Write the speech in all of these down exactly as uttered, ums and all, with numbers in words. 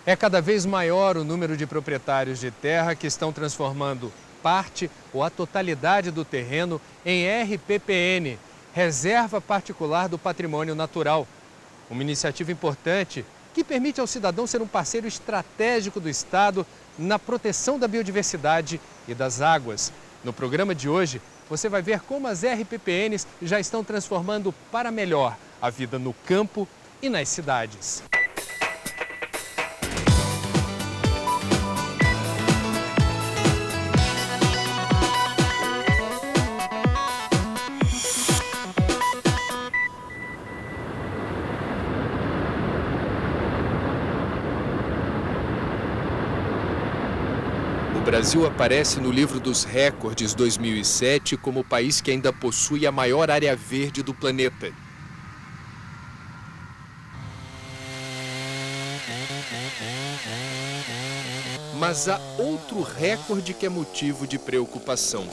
É cada vez maior o número de proprietários de terra que estão transformando parte ou a totalidade do terreno em R P P N, Reserva Particular do Patrimônio Natural. Uma iniciativa importante que permite ao cidadão ser um parceiro estratégico do Estado na proteção da biodiversidade e das águas. No programa de hoje, você vai ver como as R P P Ns já estão transformando para melhor a vida no campo e nas cidades. O Brasil aparece no livro dos recordes dois mil e sete como o país que ainda possui a maior área verde do planeta. Mas há outro recorde que é motivo de preocupação.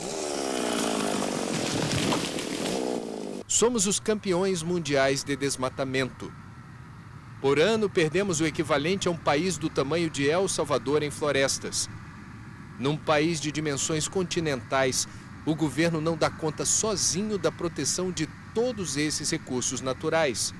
Somos os campeões mundiais de desmatamento. Por ano, perdemos o equivalente a um país do tamanho de El Salvador em florestas. Num país de dimensões continentais, o governo não dá conta sozinho da proteção de todos esses recursos naturais.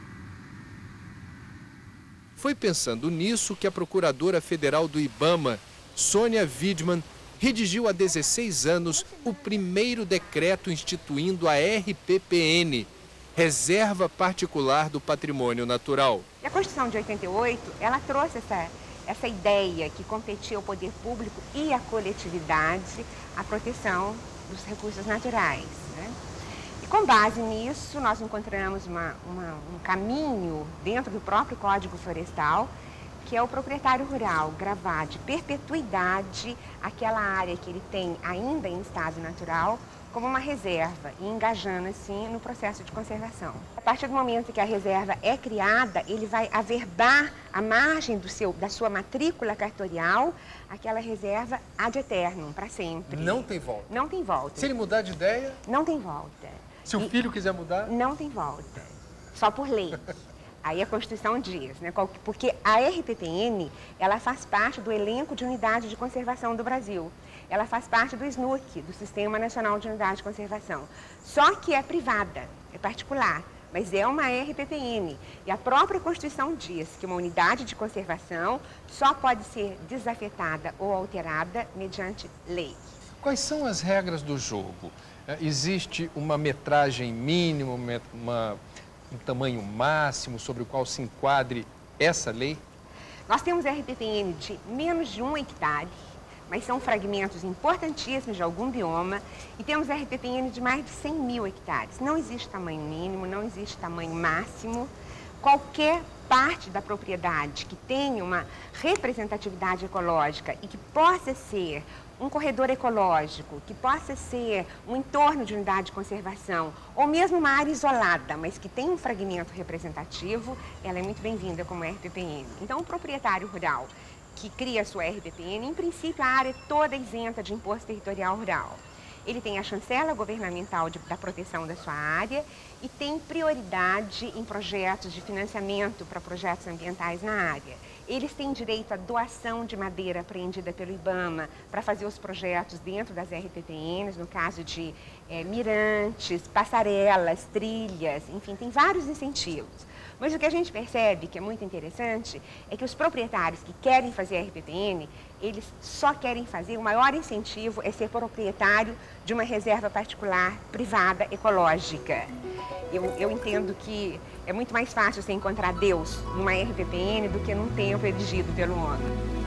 Foi pensando nisso que a Procuradora Federal do IBAMA, Sônia Widman, redigiu há dezesseis anos o primeiro decreto instituindo a R P P N, Reserva Particular do Patrimônio Natural. E a Constituição de oitenta e oito, ela trouxe essa... essa ideia que competia ao poder público e à coletividade a proteção dos recursos naturais, né? E com base nisso, nós encontramos uma, uma, um caminho dentro do próprio Código Florestal, que é o proprietário rural gravar de perpetuidade aquela área que ele tem ainda em estado natural como uma reserva e engajando assim no processo de conservação. A partir do momento que a reserva é criada, ele vai averbar à margem do seu, da sua matrícula cartorial aquela reserva ad eternum, para sempre. Não tem volta? Não tem volta. Se ele mudar de ideia? Não tem volta. Se o filho quiser mudar? Não tem volta, só por lei. Aí a Constituição diz, né, porque a R P P N, ela faz parte do elenco de unidade de conservação do Brasil. Ela faz parte do S N U C, do Sistema Nacional de Unidade de Conservação. Só que é privada, é particular, mas é uma R P P N. E a própria Constituição diz que uma unidade de conservação só pode ser desafetada ou alterada mediante lei. Quais são as regras do jogo? Existe uma metragem mínima, uma, um tamanho máximo sobre o qual se enquadre essa lei? Nós temos R P P N de menos de um hectare, mas são fragmentos importantíssimos de algum bioma, e temos R P P N de mais de cem mil hectares. Não existe tamanho mínimo, não existe tamanho máximo. Qualquer parte da propriedade que tenha uma representatividade ecológica e que possa ser um corredor ecológico, que possa ser um entorno de unidade de conservação, ou mesmo uma área isolada, mas que tem um fragmento representativo, ela é muito bem-vinda como R P P N. Então, o proprietário rural que cria a sua R P P N, em princípio, a área é toda isenta de imposto territorial rural. Ele tem a chancela governamental de, da proteção da sua área e tem prioridade em projetos de financiamento para projetos ambientais na área. Eles têm direito à doação de madeira apreendida pelo IBAMA para fazer os projetos dentro das R P P Ns, no caso de é, mirantes, passarelas, trilhas, enfim, tem vários incentivos. Mas o que a gente percebe, que é muito interessante, é que os proprietários que querem fazer R P P N, eles só querem fazer, o maior incentivo é ser proprietário de uma reserva particular, privada, ecológica. Eu, eu entendo que é muito mais fácil você encontrar Deus numa R P P N do que num templo erigido pelo homem.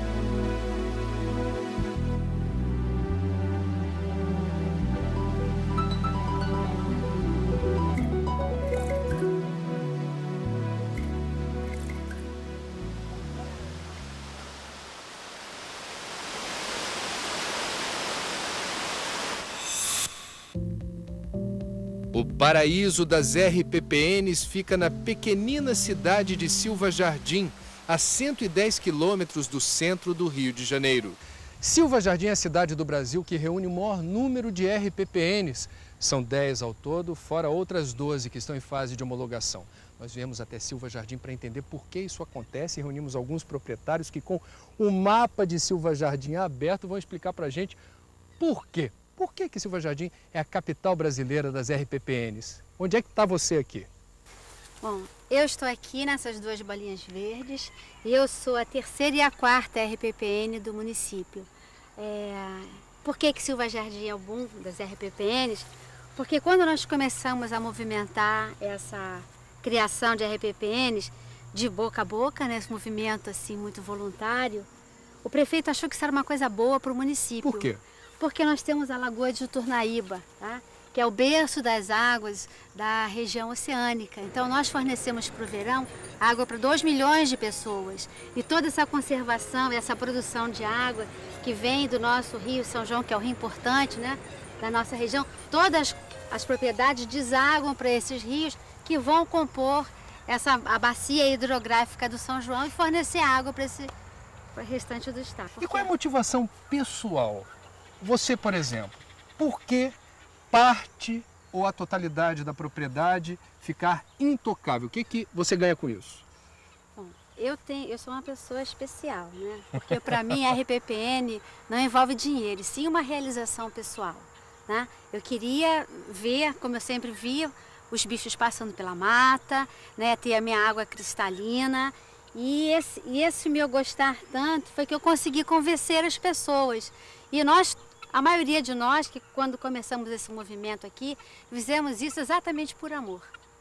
O paraíso das R P P Ns fica na pequenina cidade de Silva Jardim, a cento e dez quilômetros do centro do Rio de Janeiro. Silva Jardim é a cidade do Brasil que reúne o maior número de R P P Ns. São dez ao todo, fora outras doze que estão em fase de homologação. Nós viemos até Silva Jardim para entender por que isso acontece e reunimos alguns proprietários que, com o mapa de Silva Jardim aberto, vão explicar para a gente por quê. Por que que Silva Jardim é a capital brasileira das R P P Ns? Onde é que está você aqui? Bom, eu estou aqui nessas duas bolinhas verdes e eu sou a terceira e a quarta R P P N do município. É... Por que que Silva Jardim é o boom das R P P Ns? Porque quando nós começamos a movimentar essa criação de R P P Ns de boca a boca, nesse né, movimento assim muito voluntário, o prefeito achou que isso era uma coisa boa para o município. Por quê? Porque nós temos a Lagoa de Uturnaíba, tá? Que é o berço das águas da região oceânica. Então nós fornecemos para o verão água para dois milhões de pessoas. E toda essa conservação, essa produção de água que vem do nosso Rio São João, que é o rio importante, né, da nossa região, todas as propriedades desaguam para esses rios que vão compor essa, a bacia hidrográfica do São João e fornecer água para esse pra restante do estado. E qual é a motivação pessoal? Você, por exemplo, por que parte ou a totalidade da propriedade ficar intocável? O que que você ganha com isso? Bom, eu, tenho, eu sou uma pessoa especial, né? Porque para mim a R P P N não envolve dinheiro, e sim uma realização pessoal, né? Eu queria ver, como eu sempre via, os bichos passando pela mata, né? Ter a minha água cristalina. E esse, e esse meu gostar tanto foi que eu consegui convencer as pessoas. E nós, a maioria de nós, que quando começamos esse movimento aqui, fizemos isso exatamente por amor.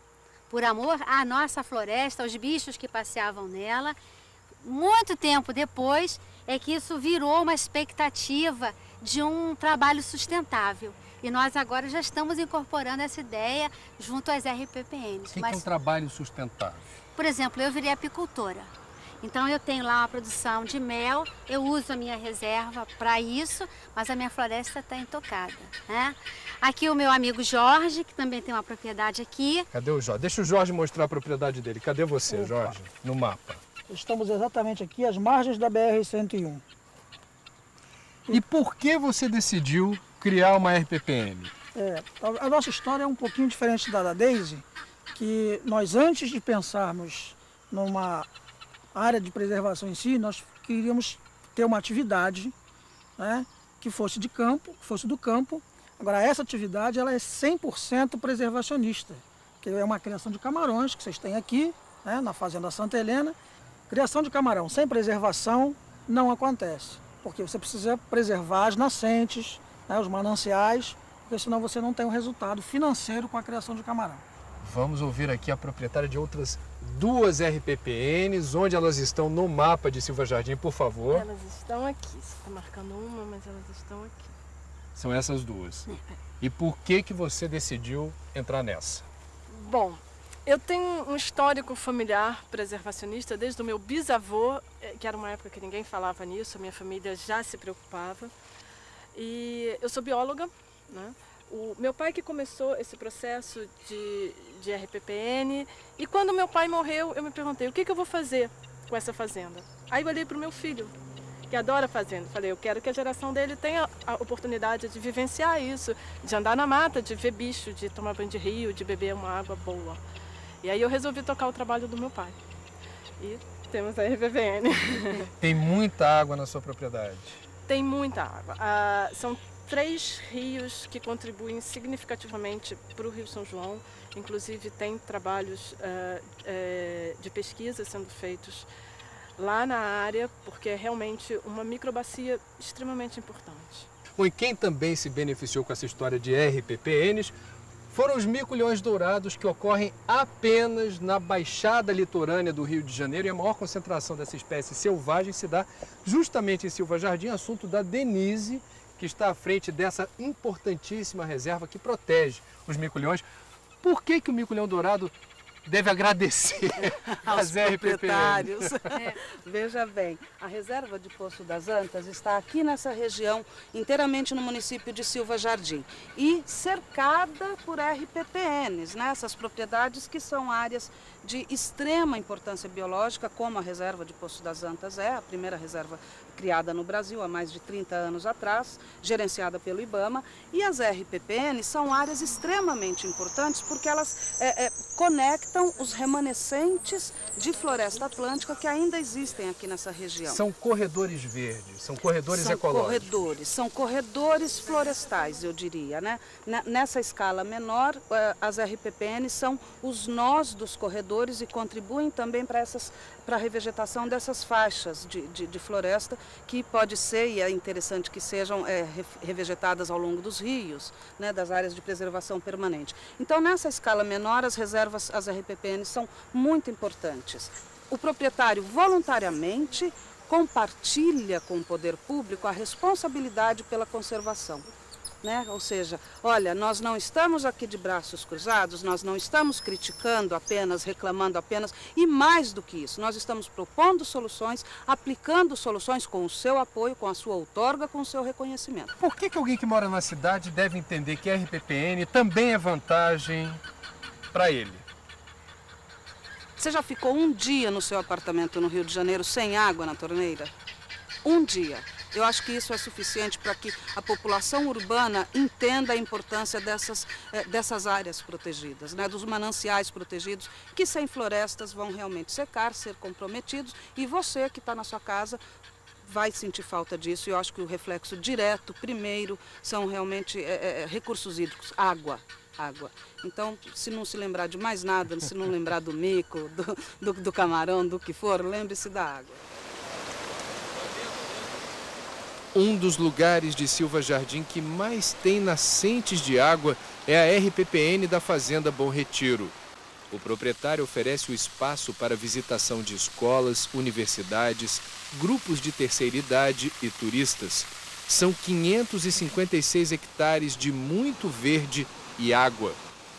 Por amor à nossa floresta, aos bichos que passeavam nela. Muito tempo depois é que isso virou uma expectativa de um trabalho sustentável. E nós agora já estamos incorporando essa ideia junto às R P P Ns. O que, Mas, que é um trabalho sustentável? por exemplo, eu virei apicultora. Então eu tenho lá uma produção de mel, eu uso a minha reserva para isso, mas a minha floresta está intocada, né? Aqui o meu amigo Jorge, que também tem uma propriedade aqui. Cadê o Jorge? Deixa o Jorge mostrar a propriedade dele. Cadê você, Opa. Jorge? No mapa. Estamos exatamente aqui às margens da B R cento e um. E por que você decidiu criar uma R P P N? É, a nossa história é um pouquinho diferente da da Daisy, que nós, antes de pensarmos numa área de preservação em si, nós queríamos ter uma atividade, né, que fosse de campo, que fosse do campo. Agora, essa atividade ela é cem por cento preservacionista, que é uma criação de camarões que vocês têm aqui, né, na Fazenda Santa Helena. Criação de camarão sem preservação não acontece, porque você precisa preservar as nascentes, né, os mananciais, porque senão você não tem um resultado financeiro com a criação de camarão. Vamos ouvir aqui a proprietária de outras duas R P P Ns, onde elas estão no mapa de Silva Jardim, por favor. Elas estão aqui, você está marcando uma, mas elas estão aqui. São essas duas. E por que que você decidiu entrar nessa? Bom, eu tenho um histórico familiar preservacionista desde o meu bisavô, que era uma época que ninguém falava nisso, a minha família já se preocupava. E eu sou bióloga, né? O meu pai que começou esse processo de, de R P P N, e quando meu pai morreu, eu me perguntei, o que, que eu vou fazer com essa fazenda? Aí eu olhei para o meu filho, que adora fazenda. Falei, eu quero que a geração dele tenha a oportunidade de vivenciar isso, de andar na mata, de ver bicho, de tomar banho de rio, de beber uma água boa. E aí eu resolvi tocar o trabalho do meu pai. E temos a R P P N. Tem muita água na sua propriedade? Tem muita água. Ah, são três rios que contribuem significativamente para o Rio São João. Inclusive tem trabalhos uh, uh, de pesquisa sendo feitos lá na área, porque é realmente uma microbacia extremamente importante. Bom, e quem também se beneficiou com essa história de R P P Ns foram os mico-leões dourados, que ocorrem apenas na baixada litorânea do Rio de Janeiro, e a maior concentração dessa espécie selvagem se dá justamente em Silva Jardim, assunto da Denise, que está à frente dessa importantíssima reserva que protege os mico-leões. Por que que o mico-leão dourado deve agradecer aos R P P proprietários? É. Veja bem, a reserva de Poço das Antas está aqui nessa região, inteiramente no município de Silva Jardim, e cercada por R P P Ns, né? Essas propriedades que são áreas de extrema importância biológica, como a reserva de Poço das Antas é, a primeira reserva criada no Brasil há mais de trinta anos atrás, gerenciada pelo IBAMA, e as R P P N são áreas extremamente importantes porque elas é, é, conectam os remanescentes de floresta atlântica que ainda existem aqui nessa região. São corredores verdes, são corredores são ecológicos. Corredores, são corredores florestais, eu diria, né? Nessa escala menor, as R P P N são os nós dos corredores e contribuem também para essas para a revegetação dessas faixas de, de, de floresta, que pode ser, e é interessante que sejam é, revegetadas ao longo dos rios, né, das áreas de preservação permanente. Então, nessa escala menor, as reservas, as R P P N, são muito importantes. O proprietário, voluntariamente, compartilha com o poder público a responsabilidade pela conservação. Né? Ou seja, olha, nós não estamos aqui de braços cruzados, nós não estamos criticando apenas, reclamando apenas, e mais do que isso, nós estamos propondo soluções, aplicando soluções com o seu apoio, com a sua outorga, com o seu reconhecimento. Por que que alguém que mora na cidade deve entender que R P P N também é vantagem para ele? Você já ficou um dia no seu apartamento no Rio de Janeiro sem água na torneira? Um dia. Eu acho que isso é suficiente para que a população urbana entenda a importância dessas, dessas áreas protegidas, né, dos mananciais protegidos, que sem florestas vão realmente secar, ser comprometidos, e você que está na sua casa vai sentir falta disso. E eu acho que o reflexo direto, primeiro, são realmente é, é, recursos hídricos, água. Água. Então, se não se lembrar de mais nada, se não lembrar do mico, do, do, do camarão, do que for, lembre-se da água. Um dos lugares de Silva Jardim que mais tem nascentes de água é a R P P N da Fazenda Bom Retiro. O proprietário oferece o espaço para visitação de escolas, universidades, grupos de terceira idade e turistas. São quinhentos e cinquenta e seis hectares de muito verde e água.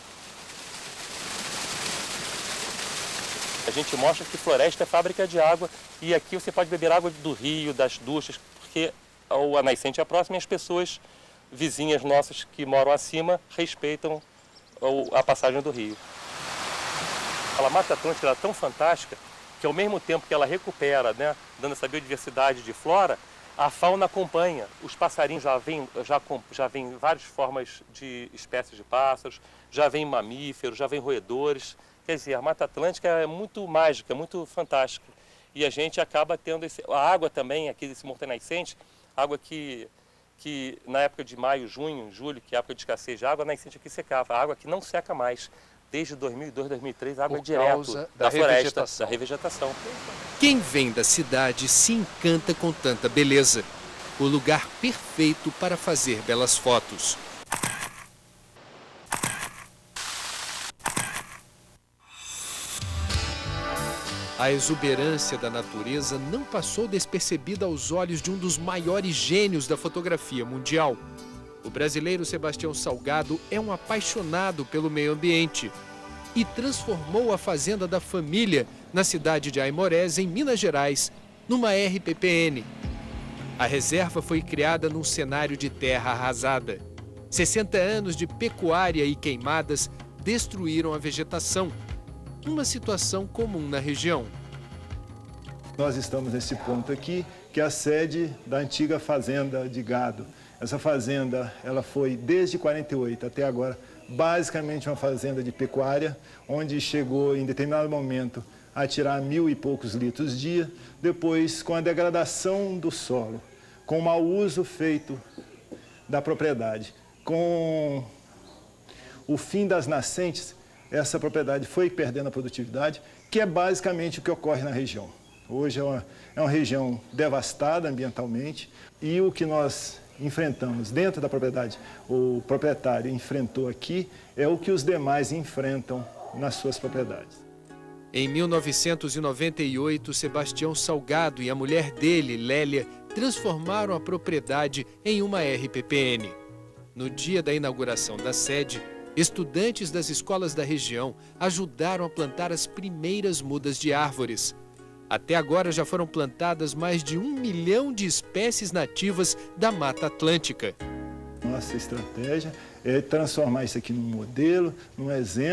A gente mostra que floresta é fábrica de água e aqui você pode beber água do rio, das duchas, porque a nascente é próxima e as pessoas vizinhas nossas que moram acima respeitam a passagem do rio. A Mata Atlântica é tão fantástica que ao mesmo tempo que ela recupera, né, dando essa biodiversidade de flora, a fauna acompanha. Os passarinhos já vêm já, já vem várias formas de espécies de pássaros, já vem mamíferos, já vem roedores. Quer dizer, a Mata Atlântica é muito mágica, muito fantástica. E a gente acaba tendo esse, a água também aqui desse Morro Nascente, água que, que na época de maio, junho, julho, que é a época de escassez de água, a nascente aqui secava. A água que não seca mais. Desde dois mil e dois, dois mil e três, a água é direto da, da floresta, da revegetação. Quem vem da cidade se encanta com tanta beleza. O lugar perfeito para fazer belas fotos. A exuberância da natureza não passou despercebida aos olhos de um dos maiores gênios da fotografia mundial. O brasileiro Sebastião Salgado é um apaixonado pelo meio ambiente e transformou a fazenda da família na cidade de Aimorés, em Minas Gerais, numa R P P N. A reserva foi criada num cenário de terra arrasada. sessenta anos de pecuária e queimadas destruíram a vegetação, uma situação comum na região. Nós estamos nesse ponto aqui, que é a sede da antiga fazenda de gado. Essa fazenda, ela foi desde quarenta e oito até agora, basicamente uma fazenda de pecuária, onde chegou em determinado momento a tirar mil e poucos litros dia. Depois, com a degradação do solo, com o mau uso feito da propriedade, com o fim das nascentes, essa propriedade foi perdendo a produtividade, que é basicamente o que ocorre na região. Hoje é uma, é uma região devastada ambientalmente, e o que nós enfrentamos dentro da propriedade, o proprietário enfrentou aqui, é o que os demais enfrentam nas suas propriedades. Em mil novecentos e noventa e oito, Sebastião Salgado e a mulher dele, Lélia, transformaram a propriedade em uma R P P N. No dia da inauguração da sede, estudantes das escolas da região ajudaram a plantar as primeiras mudas de árvores. Até agora já foram plantadas mais de um milhão de espécies nativas da Mata Atlântica. Nossa estratégia é transformar isso aqui num modelo, num exemplo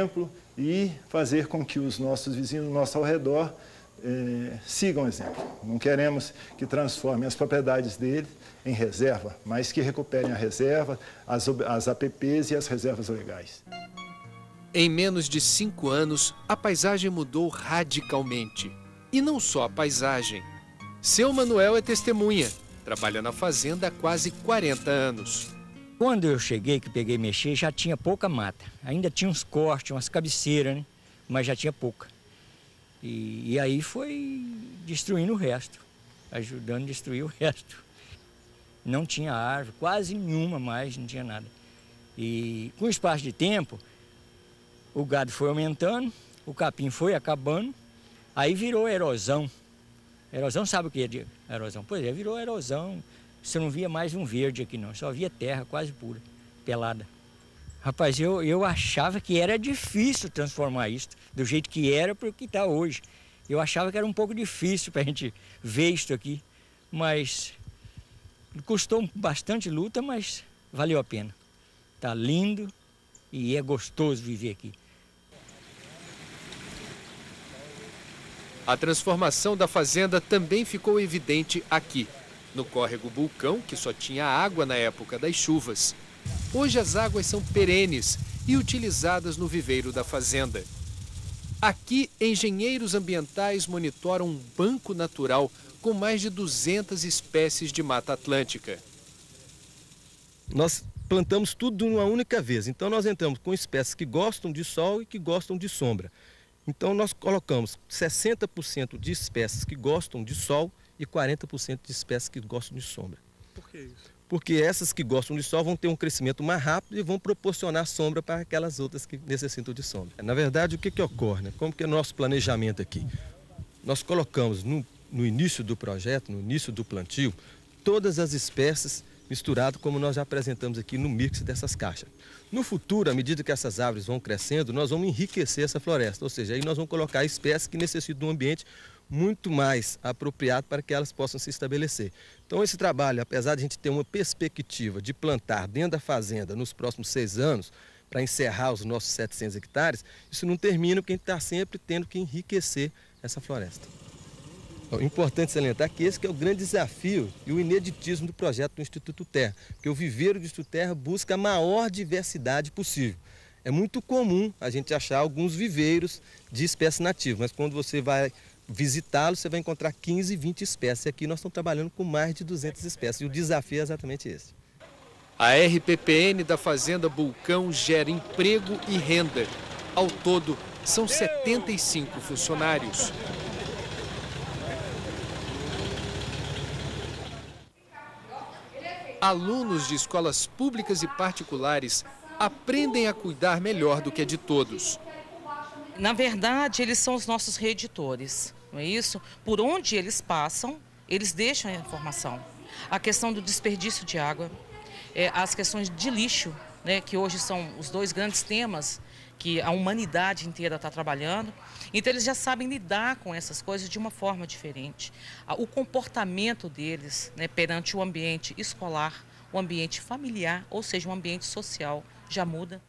e fazer com que os nossos vizinhos, o nosso ao redor, eh, sigam o exemplo. Não queremos que transformem as propriedades deles em reserva, mas que recuperem a reserva, as, as A P Ps e as reservas legais. Em menos de cinco anos, a paisagem mudou radicalmente. E não só a paisagem. Seu Manuel é testemunha. Trabalha na fazenda há quase quarenta anos. Quando eu cheguei, que peguei e mexer, já tinha pouca mata. Ainda tinha uns cortes, umas cabeceiras, né? Mas já tinha pouca. E, e aí foi destruindo o resto, ajudando a destruir o resto. Não tinha árvore, quase nenhuma mais, não tinha nada. E com o espaço de tempo, o gado foi aumentando, o capim foi acabando, aí virou erosão. Erosão, sabe o que é de erosão? Pois é, virou erosão. Você não via mais um verde aqui não, só via terra quase pura, pelada. Rapaz, eu, eu achava que era difícil transformar isso do jeito que era para o que está hoje. Eu achava que era um pouco difícil para a gente ver isso aqui, mas custou bastante luta, mas valeu a pena. Está lindo e é gostoso viver aqui. A transformação da fazenda também ficou evidente aqui, no córrego Bulcão, que só tinha água na época das chuvas. Hoje as águas são perenes e utilizadas no viveiro da fazenda. Aqui, engenheiros ambientais monitoram um banco natural com mais de duzentas espécies de mata atlântica. Nós plantamos tudo de uma única vez, então nós entramos com espécies que gostam de sol e que gostam de sombra. Então nós colocamos sessenta por cento de espécies que gostam de sol e quarenta por cento de espécies que gostam de sombra. Por que isso? Porque essas que gostam de sol vão ter um crescimento mais rápido e vão proporcionar sombra para aquelas outras que necessitam de sombra. Na verdade, o que, que ocorre, né? Como que é o nosso planejamento aqui? Nós colocamos no, no início do projeto, no início do plantio, todas as espécies misturadas como nós já apresentamos aqui no mix dessas caixas. No futuro, à medida que essas árvores vão crescendo, nós vamos enriquecer essa floresta, ou seja, aí nós vamos colocar espécies que necessitam de um ambiente muito mais apropriado para que elas possam se estabelecer. Então esse trabalho, apesar de a gente ter uma perspectiva de plantar dentro da fazenda nos próximos seis anos, para encerrar os nossos setecentos hectares, isso não termina porque a gente está sempre tendo que enriquecer essa floresta. É importante salientar que esse que é o grande desafio e o ineditismo do projeto do Instituto Terra, porque o viveiro do Instituto Terra busca a maior diversidade possível. É muito comum a gente achar alguns viveiros de espécies nativas, mas quando você vai visitá-lo, você vai encontrar quinze, vinte espécies. Aqui nós estamos trabalhando com mais de duzentas espécies e o desafio é exatamente esse. A R P P N da Fazenda Bulcão gera emprego e renda. Ao todo, são setenta e cinco funcionários. Alunos de escolas públicas e particulares aprendem a cuidar melhor do que a de todos. Na verdade, eles são os nossos reeditores, não é isso? Por onde eles passam, eles deixam a informação. A questão do desperdício de água, é, as questões de lixo, né, que hoje são os dois grandes temas que a humanidade inteira está trabalhando. Então, eles já sabem lidar com essas coisas de uma forma diferente. O comportamento deles, né, perante o ambiente escolar, o ambiente familiar, ou seja, o ambiente social, já muda.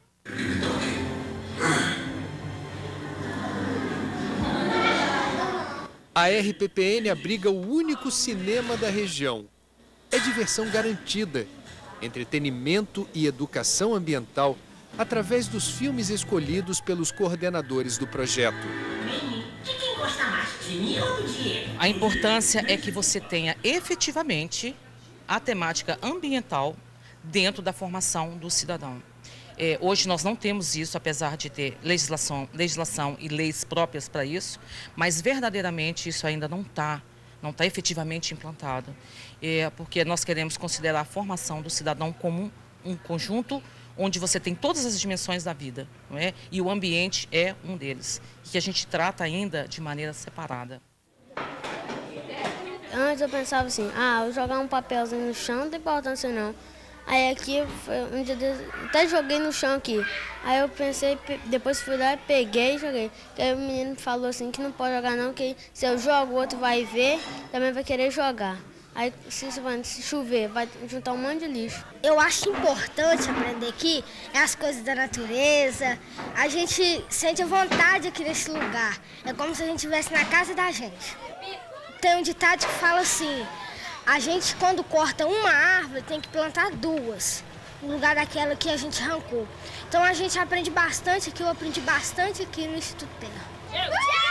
A R P P N abriga o único cinema da região. É diversão garantida, entretenimento e educação ambiental através dos filmes escolhidos pelos coordenadores do projeto. De quem gosta mais, de mim ou do Diego? A importância é que você tenha efetivamente a temática ambiental dentro da formação do cidadão. É, hoje nós não temos isso, apesar de ter legislação, legislação e leis próprias para isso, mas verdadeiramente isso ainda não está, não está efetivamente implantado. É, porque nós queremos considerar a formação do cidadão como um, um conjunto onde você tem todas as dimensões da vida, não é? E o ambiente é um deles, que a gente trata ainda de maneira separada. Antes eu pensava assim, ah, eu jogar um papelzinho no chão não tem importância não. Aí aqui, um dia desse, até joguei no chão aqui. Aí eu pensei, depois fui lá, peguei e joguei. Aí o menino falou assim que não pode jogar não, que se eu jogo o outro vai ver, também vai querer jogar. Aí, se, se chover, vai juntar um monte de lixo. Eu acho importante aprender aqui é as coisas da natureza. A gente sente a vontade aqui nesse lugar. É como se a gente estivesse na casa da gente. Tem um ditado que fala assim, a gente quando corta uma árvore tem que plantar duas, no lugar daquela que a gente arrancou. Então a gente aprende bastante aqui, eu aprendi bastante aqui no Instituto Terra.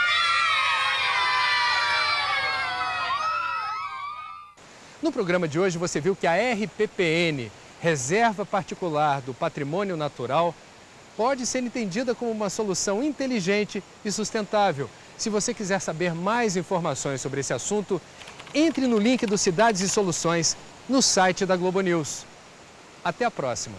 No programa de hoje você viu que a R P P N, Reserva Particular do Patrimônio Natural, pode ser entendida como uma solução inteligente e sustentável. Se você quiser saber mais informações sobre esse assunto, entre no link do Cidades e Soluções no site da Globo News. Até a próxima!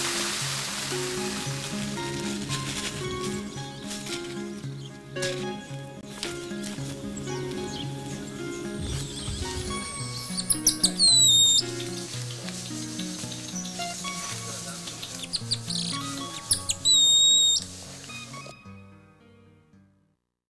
Música